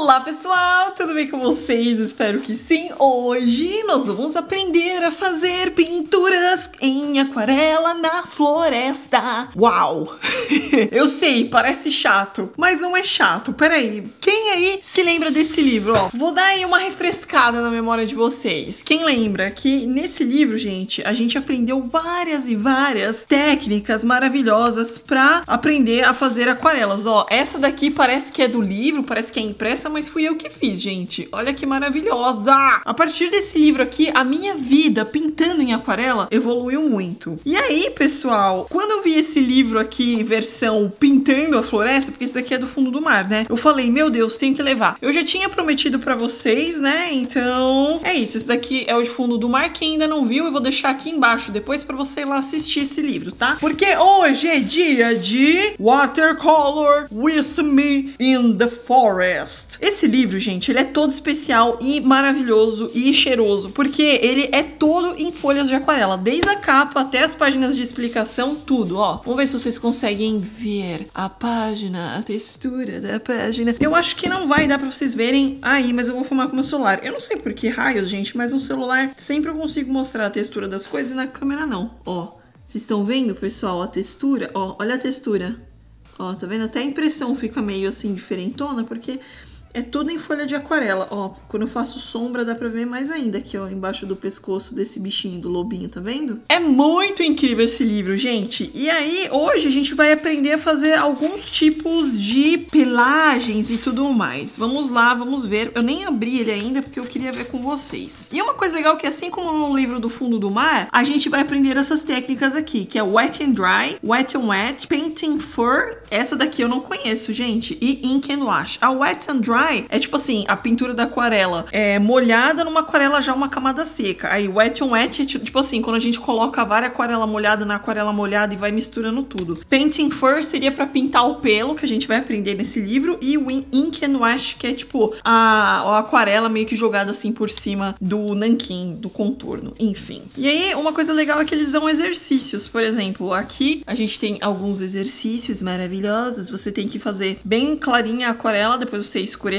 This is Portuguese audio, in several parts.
Olá pessoal, tudo bem com vocês? Espero que sim. Hoje nós vamos aprender a fazer pinturas em aquarela na floresta. Uau! Eu sei, parece chato, mas não é chato. Peraí, quem aí se lembra desse livro? Ó, vou dar aí uma refrescada na memória de vocês. Quem lembra que nesse livro, gente, a gente aprendeu várias e várias técnicas maravilhosas pra aprender a fazer aquarelas. Ó, essa daqui parece que é do livro, parece que é impressa, mas fui eu que fiz, gente. Olha que maravilhosa! A partir desse livro aqui, a minha vida pintando em aquarela evoluiu muito. E aí, pessoal, quando eu vi esse livro aqui, versão pintando a floresta, porque esse daqui é do fundo do mar, né? Eu falei, meu Deus, tenho que levar. Eu já tinha prometido pra vocês, né? Então, é isso. Esse daqui é o de fundo do mar. Quem ainda não viu, eu vou deixar aqui embaixo depois pra você ir lá assistir esse livro, tá? Porque hoje é dia de Watercolor with Me in the Forest. Esse livro, gente, ele é todo especial e maravilhoso e cheiroso, porque ele é todo em folhas de aquarela, desde a capa até as páginas de explicação, tudo, ó. Vamos ver se vocês conseguem ver a página, a textura da página. Eu acho que não vai dar pra vocês verem aí, mas eu vou filmar com o meu celular. Eu não sei por que raios, gente, mas no celular sempre eu consigo mostrar a textura das coisas e na câmera não. Ó, vocês estão vendo, pessoal, a textura? Ó, olha a textura. Ó, tá vendo? Até a impressão fica meio assim diferentona, porque é tudo em folha de aquarela. Ó, quando eu faço sombra dá pra ver mais ainda aqui, ó, embaixo do pescoço desse bichinho, do lobinho, tá vendo? É muito incrível esse livro, gente. E aí, hoje a gente vai aprender a fazer alguns tipos de pelagens e tudo mais. Vamos lá, vamos ver. Eu nem abri ele ainda porque eu queria ver com vocês. E uma coisa legal é que, assim como no livro do fundo do mar, a gente vai aprender essas técnicas aqui, que é Wet and Dry, Wet and Wet, Paint and Fur. Essa daqui eu não conheço, gente. E Ink and Wash. A Wet and Dry é tipo assim, a pintura da aquarela é molhada numa aquarela já uma camada seca. Aí Wet on Wet é tipo assim, quando a gente coloca várias aquarela molhada na aquarela molhada e vai misturando tudo. Painting Fur seria pra pintar o pelo, que a gente vai aprender nesse livro. E o Ink and Wash, que é tipo a aquarela meio que jogada assim por cima do nanquim, do contorno, enfim. E aí, uma coisa legal é que eles dão exercícios. Por exemplo, aqui a gente tem alguns exercícios maravilhosos. Você tem que fazer bem clarinha a aquarela, depois você escurecer.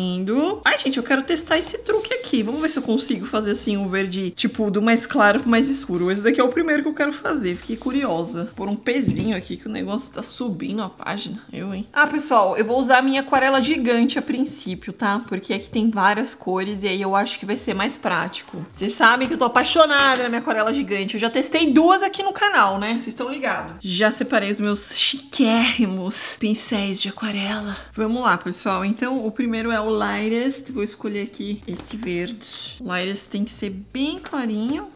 Ai, gente, eu quero testar esse truque aqui. Vamos ver se eu consigo fazer assim um verde, tipo, do mais claro pro mais escuro. Esse daqui é o primeiro que eu quero fazer. Fiquei curiosa. Por um pezinho aqui que o negócio tá subindo a página. Hein? Ah, pessoal, eu vou usar a minha aquarela gigante a princípio, tá? Porque aqui tem várias cores e aí eu acho que vai ser mais prático. Vocês sabem que eu tô apaixonada na minha aquarela gigante. Eu já testei duas aqui no canal, né? Vocês estão ligados. Já separei os meus chiquérrimos pincéis de aquarela. Vamos lá, pessoal. Então, o primeiro é o Lightest. Vou escolher aqui este verde. O Lightest tem que ser bem clarinho.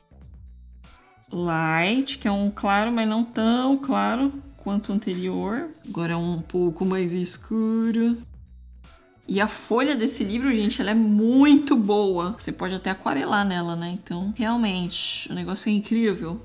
Light, que é um claro, mas não tão claro quanto o anterior. Agora é um pouco mais escuro. E a folha desse livro, gente, ela é muito boa. Você pode até aquarelar nela, né? Então, realmente, o negócio é incrível.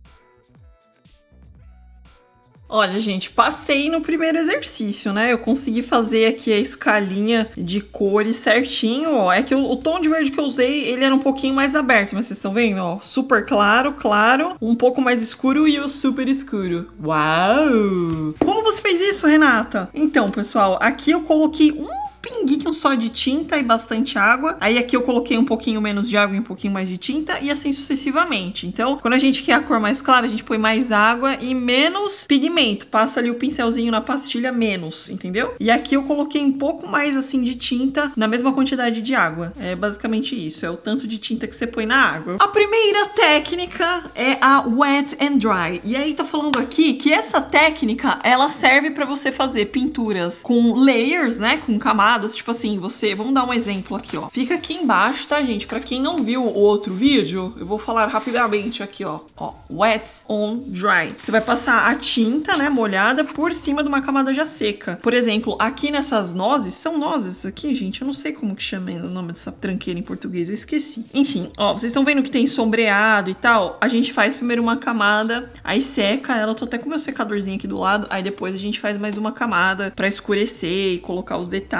Olha, gente, passei no primeiro exercício, né? Eu consegui fazer aqui a escalinha de cores certinho, ó. É que o tom de verde que eu usei, ele era um pouquinho mais aberto, mas vocês estão vendo, ó? Super claro, claro, um pouco mais escuro e o super escuro. Uau! Como você fez isso, Renata? Então, pessoal, aqui eu coloquei pinguinho só de tinta e bastante água. Aí aqui eu coloquei um pouquinho menos de água e um pouquinho mais de tinta e assim sucessivamente. Então, quando a gente quer a cor mais clara, a gente põe mais água e menos pigmento. Passa ali o pincelzinho na pastilha menos, entendeu? E aqui eu coloquei um pouco mais assim de tinta na mesma quantidade de água. É basicamente isso, é o tanto de tinta que você põe na água. A primeira técnica é a Wet and Dry. E aí tá falando aqui que essa técnica, ela serve pra você fazer pinturas com layers, né? Com camadas. Tipo assim, vamos dar um exemplo aqui, ó. Fica aqui embaixo, tá, gente? Pra quem não viu o outro vídeo, eu vou falar rapidamente aqui, ó. Ó, wet on dry. Você vai passar a tinta, né, molhada por cima de uma camada já seca. Por exemplo, aqui nessas nozes, são nozes isso aqui, gente? Eu não sei como que chama o nome dessa tranqueira em português, eu esqueci. Enfim, ó, vocês estão vendo que tem sombreado e tal? A gente faz primeiro uma camada, aí seca ela. Eu tô até com o meu secadorzinho aqui do lado, aí depois a gente faz mais uma camada pra escurecer e colocar os detalhes e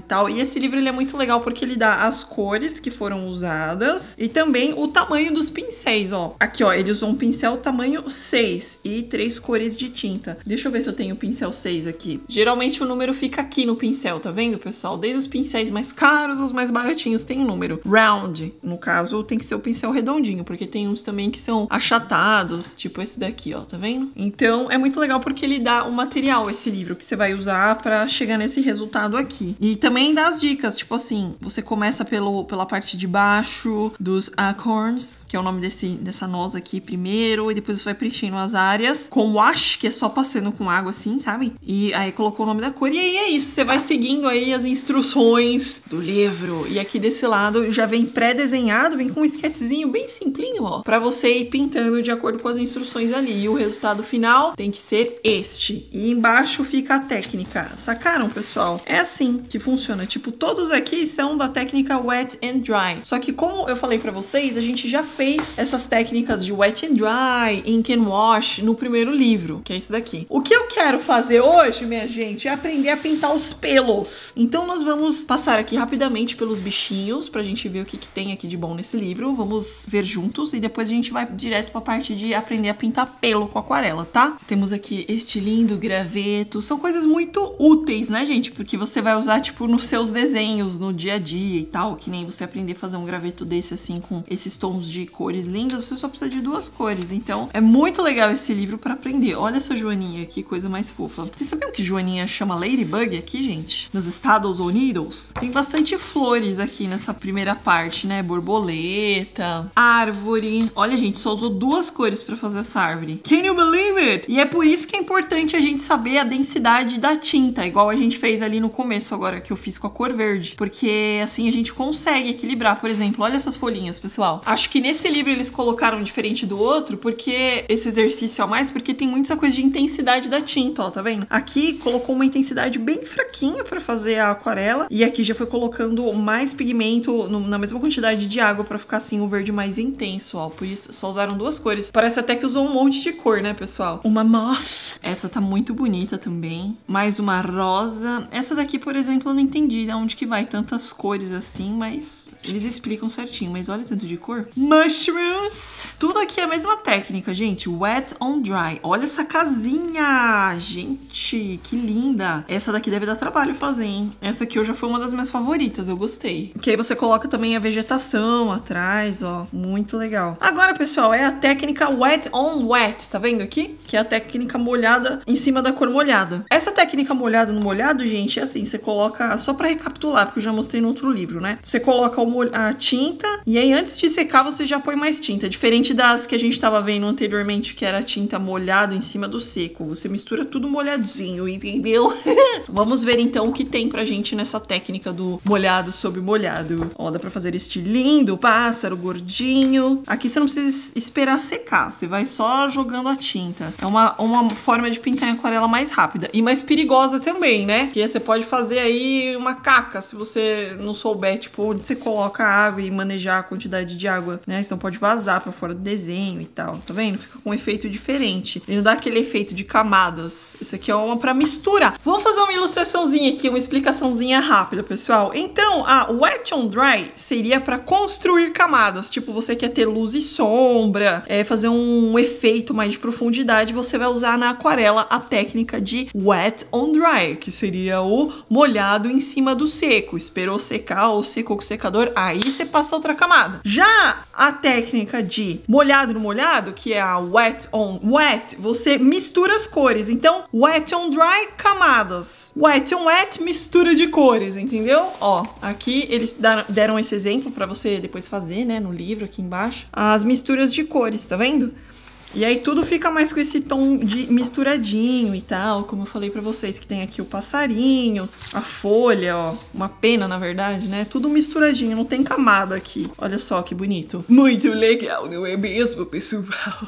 tal. E esse livro ele é muito legal porque ele dá as cores que foram usadas e também o tamanho dos pincéis, ó. Aqui, ó, ele usou um pincel tamanho 6 e 3 cores de tinta. Deixa eu ver se eu tenho o pincel 6 aqui. Geralmente o número fica aqui no pincel, tá vendo, pessoal? Desde os pincéis mais caros aos mais baratinhos tem um número. Round, no caso, tem que ser o pincel redondinho, porque tem uns também que são achatados, tipo esse daqui, ó, tá vendo? Então, é muito legal porque ele dá o material, esse livro, que você vai usar pra chegar nesse resultado aqui. E também dá as dicas, tipo assim, você começa pela parte de baixo dos acorns, que é o nome dessa noz aqui primeiro, e depois você vai preenchendo as áreas com wash, que é só passando com água assim, sabe? E aí colocou o nome da cor, e aí é isso, você vai seguindo aí as instruções do livro. E aqui desse lado já vem pré-desenhado, vem com um sketchzinho bem simplinho, ó, pra você ir pintando de acordo com as instruções ali. E o resultado final tem que ser este. E embaixo fica a técnica. Sacaram, pessoal? É assim que funciona. Tipo, todos aqui são da técnica Wet and Dry. Só que como eu falei pra vocês, a gente já fez essas técnicas de Wet and Dry, Ink and Wash no primeiro livro, que é esse daqui. O que eu quero fazer hoje, minha gente, é aprender a pintar os pelos. Então nós vamos passar aqui rapidamente pelos bichinhos pra gente ver o que tem aqui de bom nesse livro. Vamos ver juntos e depois a gente vai direto pra parte de aprender a pintar pelo com aquarela, tá? Temos aqui este lindo graveto. São coisas muito úteis, né, gente? Porque você vai usar, tipo, nos seus desenhos, no dia a dia e tal. Que nem você aprender a fazer um graveto desse, assim, com esses tons de cores lindas. Você só precisa de 2 cores. Então, é muito legal esse livro pra aprender. Olha essa joaninha, que coisa mais fofa. Vocês sabiam que joaninha chama Ladybug aqui, gente? Nos Estados Unidos? Tem bastante flores aqui nessa primeira parte, né? Borboleta, árvore. Olha, gente, só usou 2 cores pra fazer essa árvore. Can you believe it? E é por isso que é importante a gente saber a densidade da tinta, igual a gente fez ali no começo agora, que eu fiz com a cor verde. Porque assim a gente consegue equilibrar. Por exemplo, olha essas folhinhas, pessoal. Acho que nesse livro eles colocaram diferente do outro, porque esse exercício a mais, porque tem muita coisa de intensidade da tinta, ó, tá vendo? Aqui colocou uma intensidade bem fraquinha pra fazer a aquarela, e aqui já foi colocando mais pigmento na mesma quantidade de água pra ficar assim o verde mais intenso, ó. Por isso só usaram 2 cores. Parece até que usou um monte de cor, né, pessoal? Uma moss. Essa tá muito bonita também. Mais uma rosa. Essa daqui, por exemplo, eu não entendi de onde que vai tantas cores assim, mas eles explicam certinho. Mas olha tanto de cor. Mushrooms. Tudo aqui é a mesma técnica, gente. Wet on dry. Olha essa casinha. Gente, que linda. Essa daqui deve dar trabalho fazer, hein? Essa aqui já foi uma das minhas favoritas. Eu gostei. Que aí você coloca também a vegetação atrás, ó. Muito legal. Agora, pessoal, é a técnica wet on wet. Tá vendo aqui? Que é a técnica molhada em cima da cor molhada. Essa técnica molhado no molhado, gente, é assim. Você coloca, só pra recapitular, porque eu já mostrei no outro livro, né? Você coloca a tinta e aí antes de secar você já põe mais tinta. Diferente das que a gente tava vendo anteriormente, que era tinta molhada em cima do seco. Você mistura tudo molhadinho, entendeu? Vamos ver então o que tem pra gente nessa técnica do molhado sobre molhado. Ó, dá pra fazer este lindo pássaro gordinho. Aqui você não precisa esperar secar, você vai só jogando a tinta. É uma forma de pintar em aquarela mais rápida e mais perigosa também, né? Que você pode fazer aí uma caca se você não souber, tipo, onde você coloca a água e manejar a quantidade de água, né? Então pode vazar pra fora do desenho e tal, tá vendo? Fica com um efeito diferente. Ele não dá aquele efeito de camadas. Isso aqui é uma pra misturar. Vamos fazer uma ilustraçãozinha aqui, uma explicaçãozinha rápida, pessoal. Então, a wet on dry seria pra construir camadas. Tipo, você quer ter luz e sombra, fazer um efeito mais de profundidade, você vai usar na aquarela a técnica de wet on dry, que seria o molhado em cima do seco. Esperou secar ou secou com o secador, aí você passa outra camada. Já a técnica de molhado no molhado, que é a wet on wet, você mistura as cores. Então, wet on dry, camadas. Wet on wet, mistura de cores, entendeu? Ó, aqui eles deram esse exemplo pra você depois fazer, né, no livro aqui embaixo. As misturas de cores, tá vendo? E aí tudo fica mais com esse tom de misturadinho e tal, como eu falei pra vocês, que tem aqui o passarinho, a folha, ó, uma pena na verdade, né? Tudo misturadinho, não tem camada aqui. Olha só que bonito. Muito legal, não é mesmo, pessoal?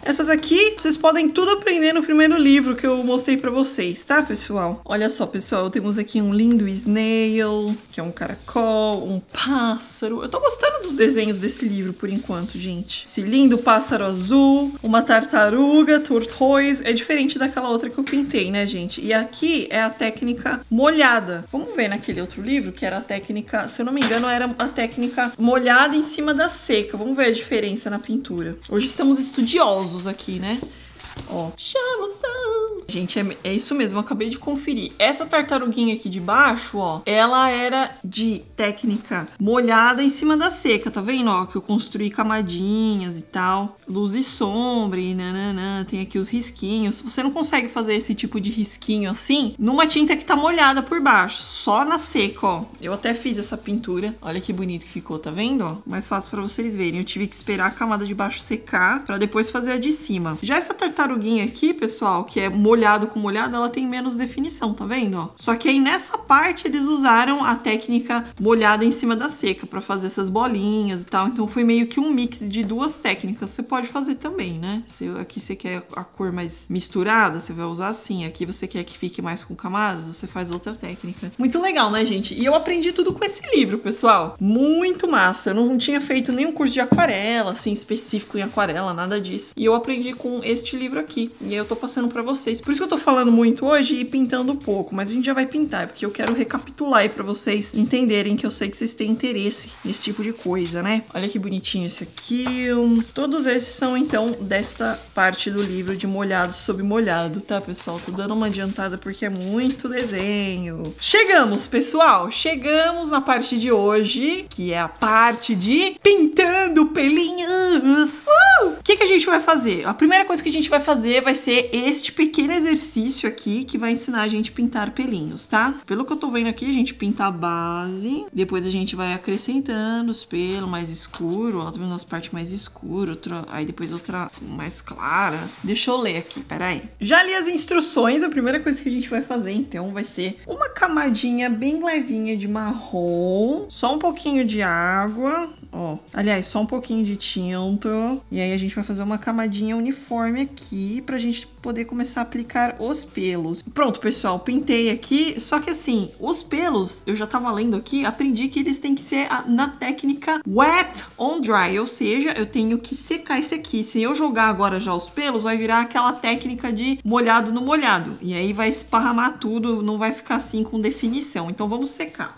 Essas aqui, vocês podem tudo aprender no primeiro livro que eu mostrei pra vocês, tá, pessoal? Olha só, pessoal, temos aqui um lindo snail, que é um caracol, um pássaro. Eu tô gostando dos desenhos desse livro por enquanto, gente. Esse lindo pássaro azul, uma tartaruga, tortoise. É diferente daquela outra que eu pintei, né, gente? E aqui é a técnica molhada. Vamos ver naquele outro livro, que era a técnica, se eu não me engano, era a técnica molhada em cima da seca. Vamos ver a diferença na pintura. Hoje estamos estudiosos aqui, né? Ó, chama o som. Gente, é isso mesmo, eu acabei de conferir. Essa tartaruguinha aqui de baixo, ó, ela era de técnica molhada em cima da seca, tá vendo? Ó, que eu construí camadinhas e tal, luz e sombra e nananã, tem aqui os risquinhos. Se você não consegue fazer esse tipo de risquinho assim, numa tinta que tá molhada por baixo, só na seca, ó. Eu até fiz essa pintura, olha que bonito que ficou, tá vendo? Ó, mais fácil pra vocês verem. Eu tive que esperar a camada de baixo secar pra depois fazer a de cima. Já essa tartaruguinha aqui, pessoal, que é molhado com molhado, ela tem menos definição, tá vendo? Ó? Só que aí nessa parte eles usaram a técnica molhada em cima da seca pra fazer essas bolinhas e tal. Então foi meio que um mix de duas técnicas. Você pode fazer também, né? Aqui você quer a cor mais misturada, você vai usar assim. Aqui você quer que fique mais com camadas, você faz outra técnica. Muito legal, né, gente? E eu aprendi tudo com esse livro, pessoal. Muito massa. Eu não tinha feito nenhum curso de aquarela, assim, específico em aquarela, nada disso. E eu aprendi com este livro aqui. E aí eu tô passando pra vocês. Por isso que eu tô falando muito hoje e pintando pouco. Mas a gente já vai pintar, porque eu quero recapitular aí pra vocês entenderem que eu sei que vocês têm interesse nesse tipo de coisa, né? Olha que bonitinho esse aqui. Todos esses são, então, desta parte do livro de molhado sobre molhado, tá, pessoal? Tô dando uma adiantada porque é muito desenho. Chegamos, pessoal! Chegamos na parte de hoje, que é a parte de pintando pelinhos! O que a gente vai fazer? A primeira coisa que a gente vai fazer vai ser este pequeno exercício aqui, que vai ensinar a gente a pintar pelinhos, tá? Pelo que eu tô vendo aqui, a gente pinta a base, depois a gente vai acrescentando os pelos mais escuro, ó, tá vendo as partes mais escuras, outra, aí depois outra mais clara. Deixa eu ler aqui, peraí. Já li as instruções, a primeira coisa que a gente vai fazer, então, vai ser uma camadinha bem levinha de marrom, só um pouquinho de água, ó, aliás, só um pouquinho de tinta, e aí a gente vai fazer uma camadinha uniforme aqui pra gente poder começar a aplicar os pelos. Pronto, pessoal, pintei aqui, só que assim, os pelos, eu já tava lendo aqui, aprendi que eles têm que ser na técnica wet on dry, ou seja, eu tenho que secar esse aqui. Se eu jogar agora já os pelos, vai virar aquela técnica de molhado no molhado, e aí vai esparramar tudo, não vai ficar assim com definição, então vamos secar.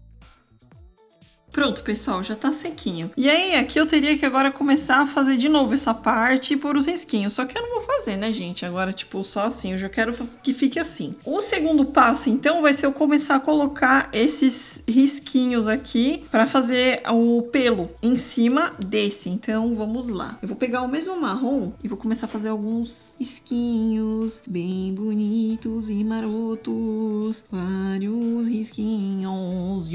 Pronto, pessoal, já tá sequinho. E aí, aqui eu teria que agora começar a fazer de novo essa parte e pôr os risquinhos. Só que eu não vou fazer, né, gente? Agora, tipo, só assim. Eu já quero que fique assim. O segundo passo, então, vai ser eu começar a colocar esses risquinhos aqui pra fazer o pelo em cima desse. Então, vamos lá. Eu vou pegar o mesmo marrom e vou começar a fazer alguns risquinhos bem bonitos e marotos. Vários risquinhos.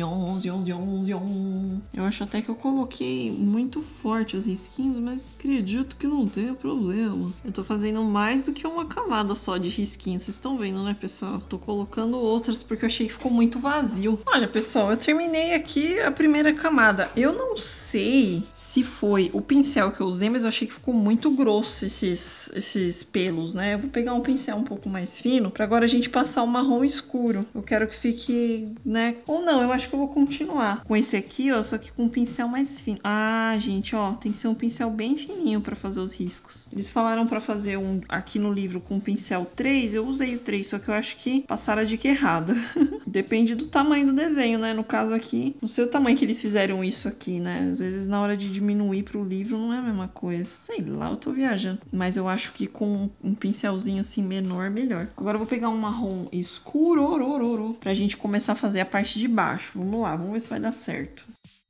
Eu acho até que eu coloquei muito forte os risquinhos, mas acredito que não tenha problema. Eu tô fazendo mais do que uma camada só de risquinhos. Vocês estão vendo, né, pessoal? Tô colocando outras porque eu achei que ficou muito vazio. Olha, pessoal, eu terminei aqui a primeira camada. Eu não sei se foi o pincel que eu usei, mas eu achei que ficou muito grosso esses pelos, né? Eu vou pegar um pincel um pouco mais fino pra agora a gente passar o marrom escuro. Eu quero que fique, né? Ou não, eu acho que eu vou continuar com esse aqui, ó, só que com um pincel mais fino. Ah, gente, ó, tem que ser um pincel bem fininho pra fazer os riscos. Eles falaram pra fazer um aqui no livro com pincel 3, eu usei o 3, só que eu acho que passaram a dica errada. Depende do tamanho do desenho, né? No caso aqui, não sei o tamanho que eles fizeram isso aqui, né? Às vezes na hora de diminuir pro livro não é a mesma coisa. Sei lá, eu tô viajando. Mas eu acho que com um pincelzinho assim menor, melhor. Agora eu vou pegar um marrom escuro pra gente começar a fazer a parte de baixo. Vamos lá, vamos ver se vai dar certo.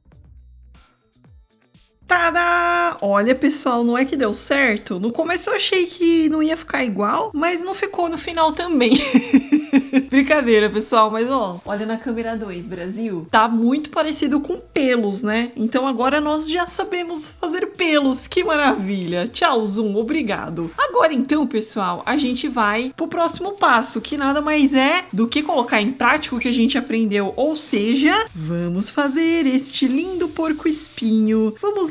Tada! Olha, pessoal, não é que deu certo? No começo eu achei que não ia ficar igual, mas não ficou no final também. Brincadeira, pessoal, mas ó, olha na câmera 2, Brasil. Tá muito parecido com pelos, né? Então agora nós já sabemos fazer pelos. Que maravilha! Tchau, Zoom, obrigado. Agora então, pessoal, a gente vai pro próximo passo, que nada mais é do que colocar em prática o que a gente aprendeu. Ou seja, vamos fazer este lindo porco-espinho. Vamos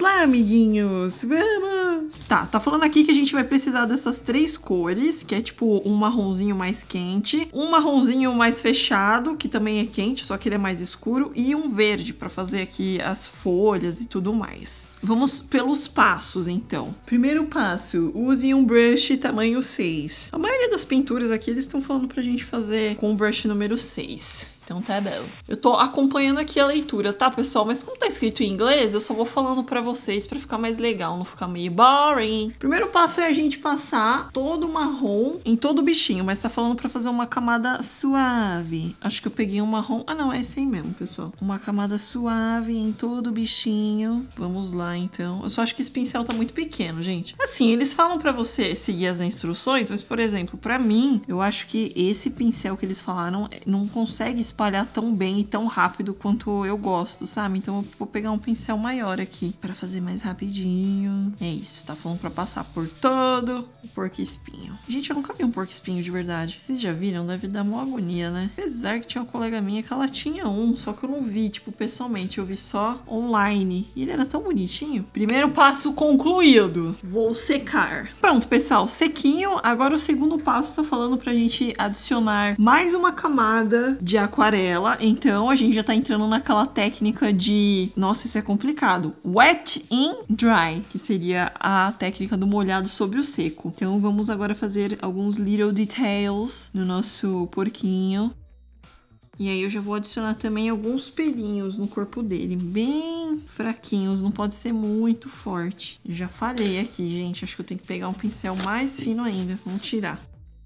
lá, amiguinhos. Vamos! Tá falando aqui que a gente vai precisar dessas 3 cores, que é tipo um marronzinho mais quente, um marronzinho mais fechado, que também é quente, só que ele é mais escuro, e um verde pra fazer aqui as folhas e tudo mais. Vamos pelos passos, então. Primeiro passo, use um brush tamanho 6. A maioria das pinturas aqui, eles estão falando pra gente fazer com o brush número 6. Então tá bom. Eu tô acompanhando aqui a leitura, tá, pessoal? Mas como tá escrito em inglês, eu só vou falando pra vocês pra ficar mais legal, não ficar meio boring. Primeiro passo é a gente passar todo o marrom em todo o bichinho, mas tá falando pra fazer uma camada suave. Acho que eu peguei um marrom... Ah, não, é esse aí mesmo, pessoal. Uma camada suave em todo o bichinho. Vamos lá, então. Eu só acho que esse pincel tá muito pequeno, gente. Assim, eles falam pra você seguir as instruções, mas, por exemplo, pra mim, eu acho que esse pincel que eles falaram não consegue espalhar tão bem e tão rápido quanto eu gosto, sabe? Então eu vou pegar um pincel maior aqui pra fazer mais rapidinho. É isso, tá falando pra passar por todo o porco-espinho. Gente, eu nunca vi um porco-espinho de verdade. Vocês já viram? Deve dar uma agonia, né? Apesar que tinha uma colega minha que ela tinha um, só que eu não vi, tipo, pessoalmente. Eu vi só online. E ele era tão bonitinho. Primeiro passo concluído. Vou secar. Pronto, pessoal, sequinho. Agora o segundo passo tá falando pra gente adicionar mais uma camada de aquarela. Então a gente já tá entrando naquela técnica de... Nossa, isso é complicado. Wet in dry, que seria a técnica do molhado sobre o seco. Então vamos agora fazer alguns little details no nosso porquinho. E aí eu já vou adicionar também alguns pelinhos no corpo dele, bem fraquinhos, não pode ser muito forte. Já falei aqui, gente, acho que eu tenho que pegar um pincel mais fino ainda. Vamos tirar.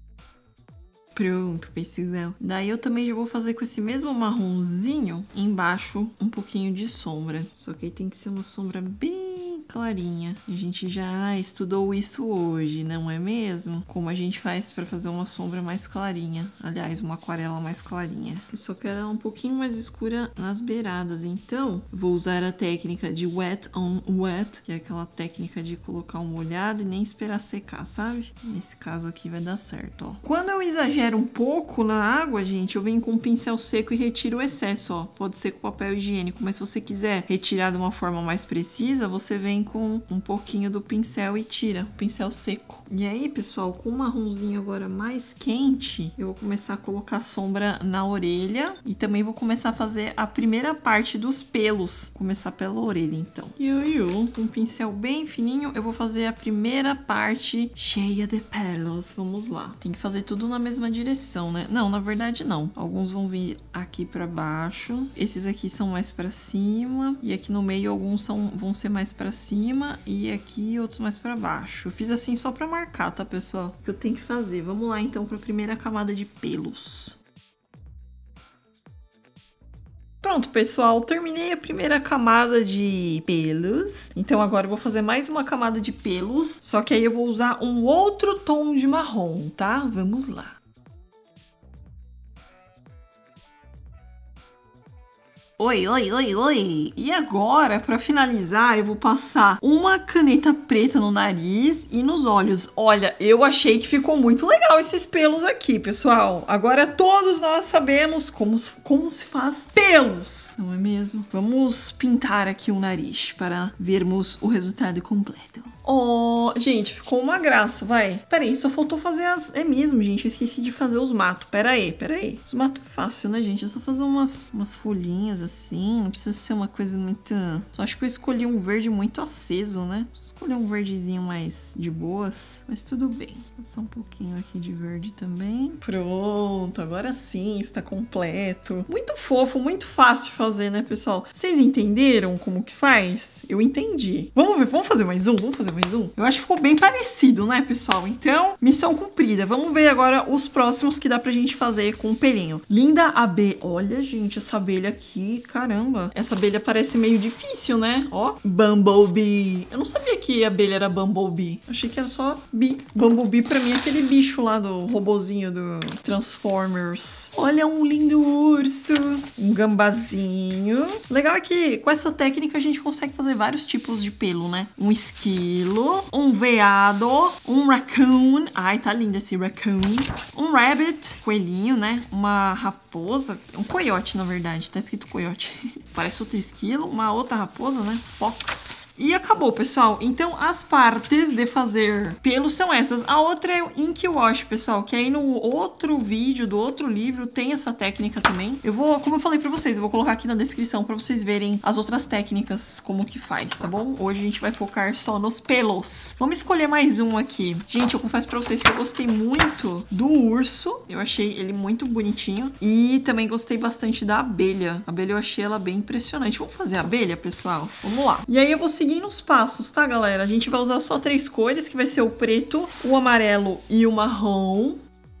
Pronto, pessoal. Daí eu também já vou fazer com esse mesmo marronzinho embaixo um pouquinho de sombra. Só que aí tem que ser uma sombra bem clarinha. A gente já estudou isso hoje, não é mesmo? Como a gente faz para fazer uma sombra mais clarinha. Aliás, uma aquarela mais clarinha. Eu só quero ela um pouquinho mais escura nas beiradas. Então, vou usar a técnica de wet on wet, que é aquela técnica de colocar um molhado e nem esperar secar, sabe? Nesse caso aqui vai dar certo, ó. Quando eu exagero um pouco na água, gente, eu venho com um pincel seco e retiro o excesso, ó. Pode ser com papel higiênico, mas se você quiser retirar de uma forma mais precisa, você vem com um pouquinho do pincel e tira o pincel seco. E aí, pessoal, com o marronzinho agora mais quente, eu vou começar a colocar sombra na orelha e também vou começar a fazer a primeira parte dos pelos. Vou começar pela orelha, então. E aí, com um pincel bem fininho, eu vou fazer a primeira parte cheia de pelos. Vamos lá. Tem que fazer tudo na mesma direção, né? Não, na verdade, não. Alguns vão vir aqui pra baixo. Esses aqui são mais pra cima. E aqui no meio, alguns vão ser mais pra cima. E aqui, outros mais pra baixo. Eu fiz assim só pra marcar, tá, pessoal? O que eu tenho que fazer. Vamos lá, então, pra primeira camada de pelos. Pronto, pessoal, terminei a primeira camada de pelos. Então agora eu vou fazer mais uma camada de pelos, só que aí eu vou usar um outro tom de marrom, tá? Vamos lá. Oi, oi, oi, oi! E agora, pra finalizar, eu vou passar uma caneta preta no nariz e nos olhos. Olha, eu achei que ficou muito legal esses pelos aqui, pessoal. Agora todos nós sabemos como se faz pelos, não é mesmo? Vamos pintar aqui o nariz para vermos o resultado completo. Oh, gente, ficou uma graça, vai. Peraí, só faltou fazer as... É mesmo, gente, eu esqueci de fazer os matos. Peraí. Os matos é fácil, né, gente? É só fazer umas folhinhas assim, não precisa ser uma coisa muito... Só acho que eu escolhi um verde muito aceso, né? Vou escolher um verdezinho mais de boas, mas tudo bem. Vou passar um pouquinho aqui de verde também. Pronto, agora sim, está completo. Muito fofo, muito fácil de fazer, né, pessoal? Vocês entenderam como que faz? Eu entendi. Vamos ver, vamos fazer mais um? Eu acho que ficou bem parecido, né, pessoal? Então, missão cumprida. Vamos ver agora os próximos que dá pra gente fazer com o pelinho. Linda abelha. Olha, gente, essa abelha aqui, caramba. Essa abelha parece meio difícil, né? Ó, Bumblebee. Eu não sabia que a abelha era Bumblebee. Eu achei que era só Bee. Bumblebee pra mim é aquele bicho lá do robozinho do Transformers. Olha, um lindo urso. Um gambazinho. Legal é que com essa técnica a gente consegue fazer vários tipos de pelo, né? Um esquilo, um veado, um raccoon. Ai, tá lindo esse raccoon. Um rabbit, coelhinho, né? Uma raposa, um coiote, na verdade. Tá escrito coiote. Parece outro esquilo. Uma outra raposa, né? Fox. E acabou, pessoal. Então, as partes de fazer pelo são essas. A outra é o Ink Wash, pessoal, que aí no outro vídeo do outro livro tem essa técnica também. Eu vou, como eu falei pra vocês, eu vou colocar aqui na descrição pra vocês verem as outras técnicas, como que faz, tá bom? Hoje a gente vai focar só nos pelos. Vamos escolher mais um aqui. Gente, eu confesso pra vocês que eu gostei muito do urso. Eu achei ele muito bonitinho. E também gostei bastante da abelha. A abelha eu achei ela bem impressionante. Vamos fazer a abelha, pessoal? Vamos lá. E aí eu vou seguir nos passos, tá, galera? A gente vai usar só 3 cores, que vai ser o preto, o amarelo e o marrom.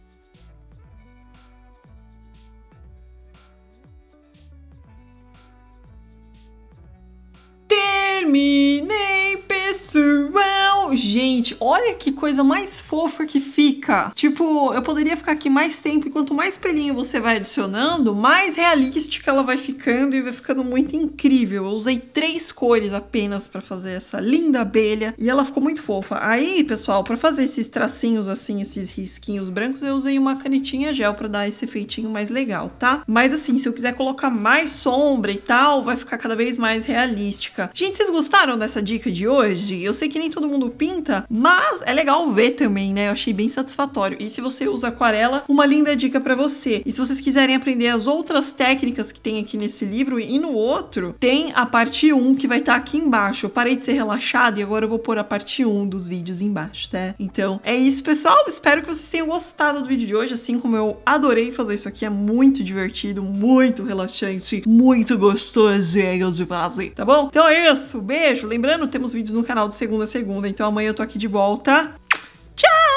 Terminei, pessoal! Gente, olha que coisa mais fofa que fica. Tipo, eu poderia ficar aqui mais tempo e quanto mais pelinho você vai adicionando, mais realística ela vai ficando e vai ficando muito incrível. Eu usei 3 cores apenas pra fazer essa linda abelha e ela ficou muito fofa. Aí, pessoal, pra fazer esses tracinhos assim, esses risquinhos brancos, eu usei uma canetinha gel pra dar esse efeitinho mais legal, tá? Mas assim, se eu quiser colocar mais sombra e tal, vai ficar cada vez mais realística. Gente, vocês gostaram dessa dica de hoje? Eu sei que nem todo mundo pinta, mas é legal ver também, né? Eu achei bem satisfatório. E se você usa aquarela, uma linda dica pra você. E se vocês quiserem aprender as outras técnicas que tem aqui nesse livro e no outro, tem a parte 1 que vai estar aqui embaixo. Eu parei de ser relaxada e agora eu vou pôr a parte 1 dos vídeos embaixo, tá? Então, é isso, pessoal. Espero que vocês tenham gostado do vídeo de hoje, assim como eu adorei fazer isso aqui. É muito divertido, muito relaxante, muito gostosinho de fazer, tá bom? Então é isso. Beijo. Lembrando, temos vídeos no canal de segunda a segunda, então amanhã eu tô aqui de volta. Tchau!